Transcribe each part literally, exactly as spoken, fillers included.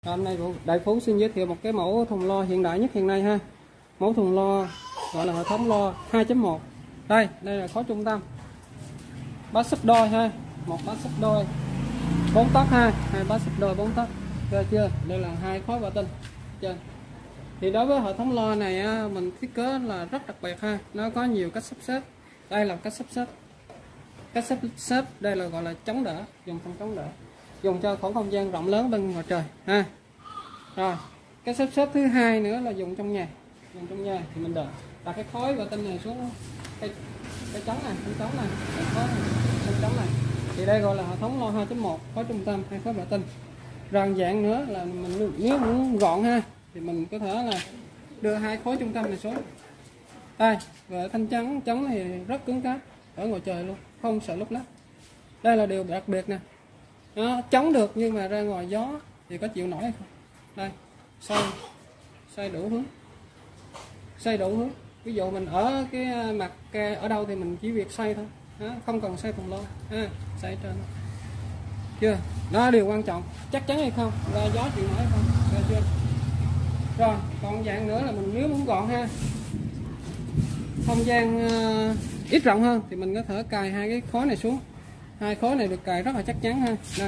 Hôm nay Đại Phú xin giới thiệu một cái mẫu thùng lo hiện đại nhất hiện nay ha. Mẫu thùng lo gọi là hệ thống lo hai chấm một. Đây, đây là khối trung tâm. Bát xích đôi ha, một bát xích đôi bốn tấc ha, hai bát xích đôi bốn tấc. Được chưa? Đây là hai khối bạ tinh. Chưa? Thì đối với hệ thống lo này á, mình thiết kế là rất đặc biệt ha. Nó có nhiều cách sắp xếp. Đây là cách sắp xếp. Cách sắp xếp đây là gọi là chống đỡ, dùng không chống đỡ, dùng cho khoảng không gian rộng lớn bên ngoài trời ha. Rồi cái sắp xếp thứ hai nữa là dùng trong nhà, dùng trong nhà thì mình đợi đặt cái khối bạ tinh này xuống cái cái trống này, cái trống này, cái khối này, cái trống này. Thì đây gọi là hệ thống lo hai chấm một, khối trung tâm, hai khối bạ tinh. Rồi dạng nữa là mình nếu muốn gọn ha thì mình có thể là đưa hai khối trung tâm này xuống. Đây, và thanh chắn trống thì rất cứng cáp ở ngoài trời luôn, không sợ lúc lắc. Đây là điều đặc biệt nè. Nó chống được nhưng mà ra ngoài gió thì có chịu nổi hay không? Đây, xoay xoay đủ hướng, xoay đủ hướng. Ví dụ mình ở cái mặt ở đâu thì mình chỉ việc xoay thôi, đó, không cần xoay thùng lo ha, xoay trên chưa. Đó điều quan trọng, chắc chắn hay không, ra gió chịu nổi hay không, ra chưa. Rồi còn dạng nữa là mình nếu muốn gọn ha, không gian uh, ít rộng hơn thì mình có thể cài hai cái khối này xuống. Hai khối này được cài rất là chắc chắn ha. Đây.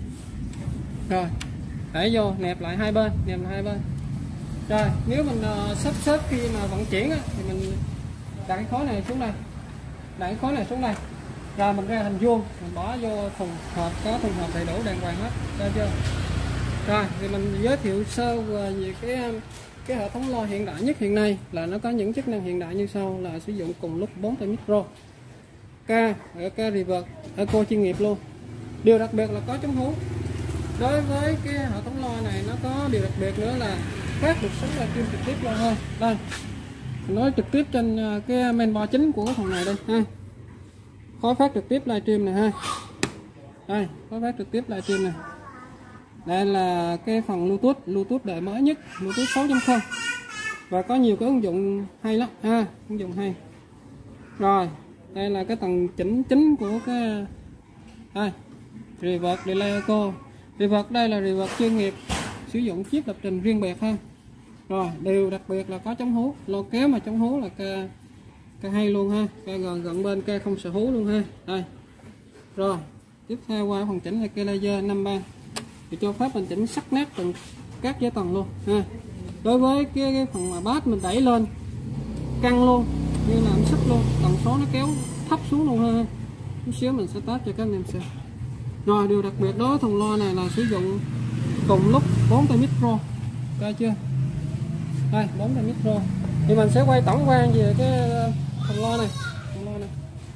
Rồi đẩy vô, nẹp lại hai bên, nẹp lại hai bên. Rồi nếu mình uh, sắp xếp khi mà vận chuyển á, thì mình đặt cái khối này xuống đây, đặt cái khối này xuống đây, rồi mình ra hình vuông, mình bỏ vô thùng hộp, có thùng hộp đầy đủ đàng hoàng hết, ra chưa. Rồi thì mình giới thiệu sơ về cái cái hệ thống lo hiện đại nhất hiện nay là nó có những chức năng hiện đại như sau, là sử dụng cùng lúc bốn tay micro, K, K reverse, eco chuyên nghiệp luôn. Điều đặc biệt là có chống hú. Đối với cái hệ thống lo này nó có điều đặc biệt nữa là phát được sóng livestream trực tiếp luôn thôi. Đây, mình nói trực tiếp trên cái mainboard chính của cái thằng này đây ha. Khối phát trực tiếp livestream này ha. Đây, khối phát trực tiếp livestream này. Đây là cái phần Bluetooth, Bluetooth đời mới nhất, Bluetooth sáu chấm không. Và có nhiều cái ứng dụng hay lắm ha, ứng dụng hay. Rồi, đây là cái tầng chỉnh chính của cái đây, reverse delay eco. Reverse đây là reverse chuyên nghiệp, sử dụng chip lập trình riêng biệt ha. Rồi, điều đặc biệt là có chống hú, lo kéo mà chống hú là ca ca hay luôn ha, ca gần gần bên ca không sợ hú luôn ha. Đây. Rồi, tiếp theo qua phần chỉnh là cây laser năm ba. Thì cho phép mình chỉnh sắc nét từng các giấy tầng luôn ha. Đối với cái, cái phần mà bass mình đẩy lên căng luôn như là âm sắc luôn, tần số nó kéo thấp xuống luôn ha. Chút xíu mình sẽ test cho các anh em xem. Rồi điều đặc biệt đó thùng lo này là sử dụng cùng lúc bốn tay micro, coi chưa. Đây bốn tay micro thì mình sẽ quay tổng quan về cái thùng lo này, thùng lo này.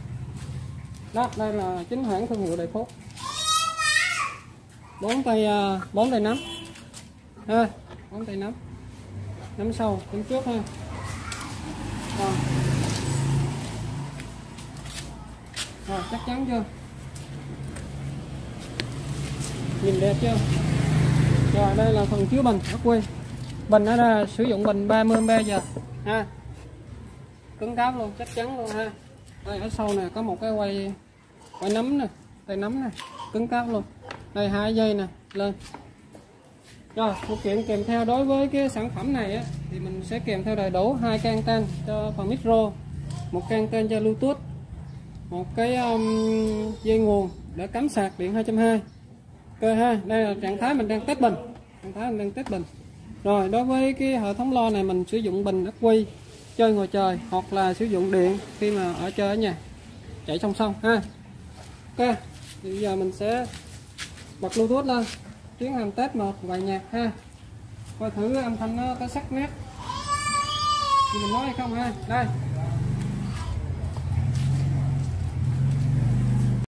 Đó, đây là chính hãng thương hiệu Đại Phú. Bốn tay bốn tay nắm ha, bốn tay nắm, nắm sau đứng trước ha. Rồi. Rồi chắc chắn chưa, nhìn đẹp chưa. Rồi đây là phần chứa bình ắc quy. Bình ở đây sử dụng bình ba mươi ampe giờ ha, cứng cáp luôn, chắc chắn luôn ha. Đây ở sau này có một cái quay quay nắm nè, tay nắm này cứng cáp luôn. Đây hai dây nè lên. Rồi phụ kiện kèm theo đối với cái sản phẩm này á, thì mình sẽ kèm theo đầy đủ hai cái anten cho phần micro, một cái anten cho Bluetooth, một cái um, dây nguồn để cắm sạc điện hai trăm hai mươi. Ok ha, đây là trạng thái mình đang test bình, trạng thái mình đang test bình. Rồi đối với cái hệ thống lo này mình sử dụng bình ắc quy chơi ngoài trời hoặc là sử dụng điện khi mà ở chơi ở nhà chạy song song ha. Ok, thì bây giờ mình sẽ bật Bluetooth lên, tiến hành test một vài nhạc ha, coi thử âm thanh nó có sắc nét thì mình nói hay không ha. Đây